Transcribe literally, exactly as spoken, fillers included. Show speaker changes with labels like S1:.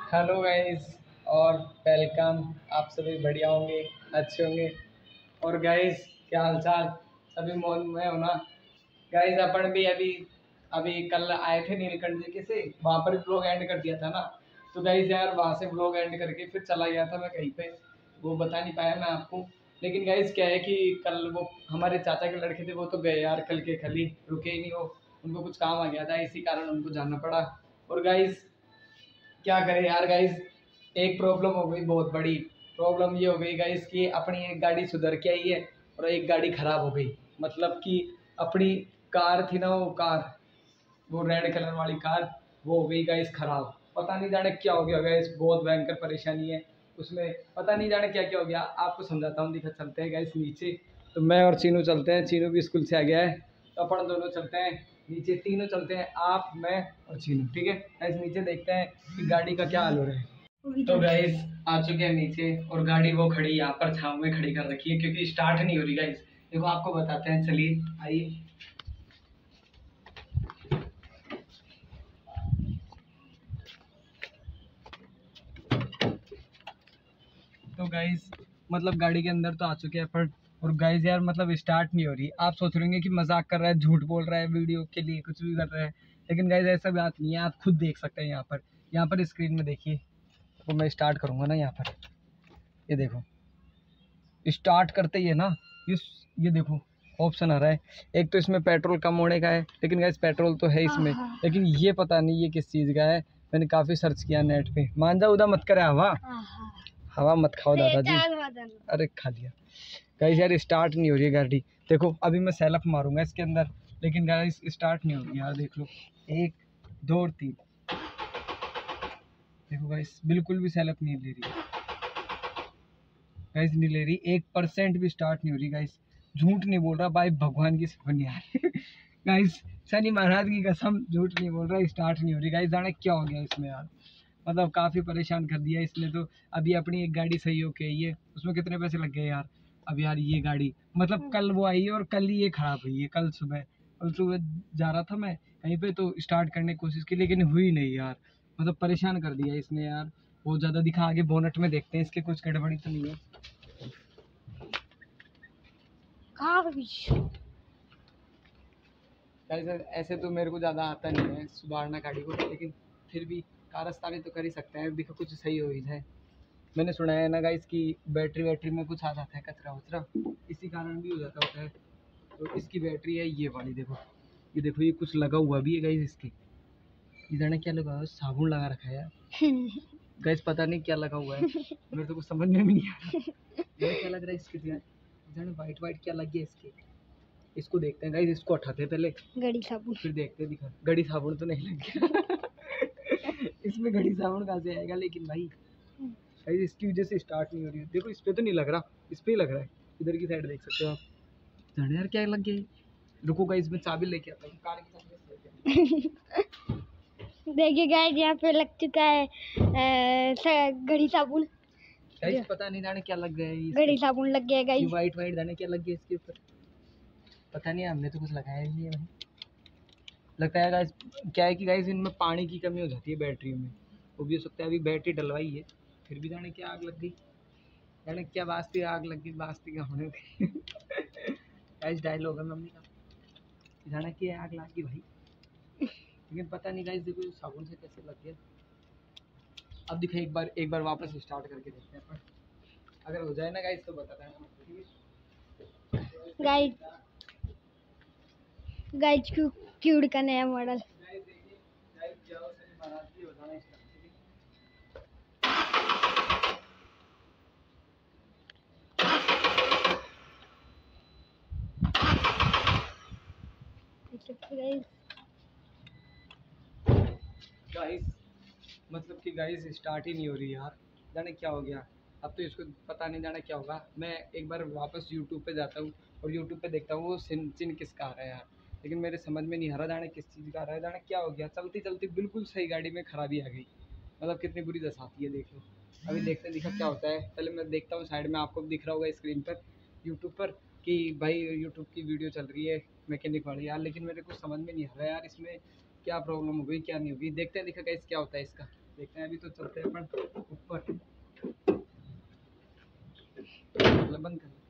S1: Hello guys और welcome. आप सभी बढ़िया होंगे, अच्छे होंगे। और गाइस क्या हाल चाल, सभी मौज में हो ना। गाइस अपन भी अभी अभी कल आए थे नीलकंठ जी के से, वहाँ पर ब्लॉग एंड कर दिया था ना। तो गाइस यार वहाँ से ब्लॉग एंड करके फिर चला गया था मैं कहीं पे, वो बता नहीं पाया मैं आपको। लेकिन गाइस क्या है कि कल वो हमारे चाचा के लड़के थे, वो तो गए यार कल के कल ही, रुके ही नहीं वो। उनको कुछ काम आ गया था, इसी कारण उनको जाना पड़ा। और गाइस क्या करें यार गाइस, एक प्रॉब्लम हो गई, बहुत बड़ी प्रॉब्लम ये हो गई गाइस कि अपनी एक गाड़ी सुधर के आई है और एक गाड़ी खराब हो गई। मतलब कि अपनी कार थी ना, वो कार, वो रेड कलर वाली कार, वो हो गई गाइस खराब। पता नहीं जाने क्या हो गया गाइस, बहुत भयंकर परेशानी है उसमें। पता नहीं जाने क्या क्या हो गया, आपको समझाता हूँ। दिखा, चलते हैं गाइस नीचे। तो मैं और चीनू चलते हैं, चीनू भी स्कूल से आ गया है, तो अपन दोनों चलते हैं नीचे, तीनों चलते हैं, आप मैं और चीनू। ठीक है गाइस, नीचे देखते हैं कि गाड़ी का क्या हाल हो रहा है। तो गाइस आ चुके हैं नीचे और गाड़ी वो खड़ी यहाँ पर छाँव में खड़ी कर रखी है क्योंकि स्टार्ट नहीं हो रही गाइस। देखो आपको बताते हैं, चलिए आइए। तो गाइज मतलब गाड़ी के अंदर तो आ चुके हैं पर, और गाइज यार मतलब स्टार्ट नहीं हो रही। आप सोच रहे होंगे कि मजाक कर रहा है, झूठ बोल रहा है, वीडियो के लिए कुछ भी कर रहा है, लेकिन गाइज ऐसा बात नहीं है। आप खुद देख सकते हैं यहाँ पर, यहाँ पर स्क्रीन में देखिए। तो मैं स्टार्ट करूँगा ना यहाँ पर, ये देखो स्टार्ट करते ही है ना, इस ये देखो ऑप्शन आ रहा है। एक तो इसमें पेट्रोल कम होने का है, लेकिन गाइस पेट्रोल तो है इसमें, लेकिन ये पता नहीं ये किस चीज़ का है। मैंने काफ़ी सर्च किया नेट पे। मान जा उदा मत करे हवा, हवा मत खाओ दादाजी। अरे खा लिया। गाइस यार स्टार्ट नहीं हो रही है गाड़ी। देखो अभी मैं सेल्फ मारूंगा इसके अंदर, लेकिन गाइस स्टार्ट नहीं हो रही यार। देख लो, एक दो और तीन, देखो गाइस बिल्कुल भी सेल्फ नहीं ले रही गाइस, नहीं ले रही, एक परसेंट भी स्टार्ट नहीं हो रही गाइस। झूठ नहीं बोल रहा भाई, भगवान की सपनी यार गाइस शनि महाराज की कसम, झूठ नहीं बोल रहा, स्टार्ट नहीं हो रही गाइस। जाने क्या हो गया इसमें यार, मतलब काफ़ी परेशान कर दिया इसने तो। अभी अपनी एक गाड़ी सही होके आई है, उसमें कितने पैसे लग गए यार। अब यार ये गाड़ी मतलब कल वो आई है और कल ही ये ख़राब हुई है। कल सुबह कल सुबह जा रहा था मैं कहीं पे, तो स्टार्ट करने की कोशिश की लेकिन हुई नहीं यार। मतलब परेशान कर दिया इसने यार बहुत ज़्यादा। दिखा आगे बोनट में, देखते हैं इसके कुछ गड़बड़ी तो नहीं है। ऐसे ऐसे तो मेरे को ज़्यादा आता नहीं है सुधारना गाड़ी को, लेकिन फिर भी कारस्तानी तो कर ही सकते हैं। देखो कुछ सही हो ही जाए। मैंने सुना है ना गाइस कि बैटरी वैटरी में कुछ आ जाता है कचरा वचरा, इसी कारण भी हो जाता होता है। तो इसकी बैटरी है ये वाली, देखो ये देखो, ये कुछ लगा हुआ भी है गाइस इसकी। ये जाने क्या लगा हुआ है, साबुन लगा रखा है यार गाइस, पता नहीं क्या लगा हुआ है, मेरे तो कुछ समझ में भी नहीं आ रहा ये क्या लग रहा है इसके यार। जाने वाइट वाइट क्या लग गया इसके। इसको देखते हैं गाइस, इसको हटाते हैं पहले गड़ी साबुन, फिर देखते हैं। दिखा, गड़ी साबुन तो नहीं लग गया इसमें गड़ी साबुन कहाँ से आएगा, लेकिन भाई गाइस इसकी वजह से स्टार्ट नहीं हो रही है। देखो इस पे तो नहीं लग रहा, इस पे ही लग रहा है। इधर की साइड देख सकते हो आप। जाने यार क्या लग गया। रुको गाइस मैं चाबी लेके आता हूँ, कार की चाबी
S2: देखिए गाइस यहाँ पे लग चुका है गड़ी साबुन।
S1: गाइस पता नहीं जाने क्या लग गया है,
S2: गड़ी साबुन लग गया गाइस।
S1: ये वाइट वाइट जाने क्या लग गया इसके ऊपर, पता नहीं, हमने तो कुछ लगाया ही नहीं है भाई। लगता है गाइस क्या है कि गाइस इनमें पानी की कमी हो जाती है बैटरियों में, वो भी हो सकता है। अभी बैटरी डलवाई है फिर भी जाने क्या आग लग गई, जाने क्या वास्ते आग लग गई, वास्ते क्या होने गई गाइस डायलॉग है मम्मी का, जाने की आग लग गई भाई। लेकिन पता नहीं गाइस, देखो साबुन से कैसे लग गया। अब दिखा, एक बार एक बार वापस स्टार्ट करके देखते हैं, पर अगर हो जाए ना गाइस तो बता देना।
S2: गाइस गाइस क्यू क्यूड का नया मॉडल।
S1: गाइस देखिए, गाइस जाओ से महाराज की हो जाना स्टार्ट। गाइस मतलब कि गाइस स्टार्ट ही नहीं हो रही यार, जाने क्या हो गया। अब तो इसको पता नहीं जाना क्या होगा। मैं एक बार वापस यूट्यूब पे जाता हूँ और यूट्यूब पे देखता हूँ वो सिन चिन किसका आ रहा है यार, लेकिन मेरे समझ में नहीं आ रहा जाने किस चीज़ का आ रहा है, जाने क्या हो गया। चलती चलती बिल्कुल सही गाड़ी में खराबी आ गई, मतलब कितनी बुरी दशा आती है देख लो। अभी देखते दिखा क्या होता है, पहले मैं देखता हूँ साइड में, आपको भी दिख रहा होगा स्क्रीन पर यूट्यूब पर कि भाई यूट्यूब की वीडियो चल रही है मैकेनिक वाली यार, लेकिन मेरे को समझ में नहीं आ रहा है यार इसमें क्या प्रॉब्लम हो गई क्या नहीं होगी। देखते हैं दिखा गाइस क्या होता है इसका। देखते हैं, अभी तो चलते हैं अपन ऊपर। बंद कर।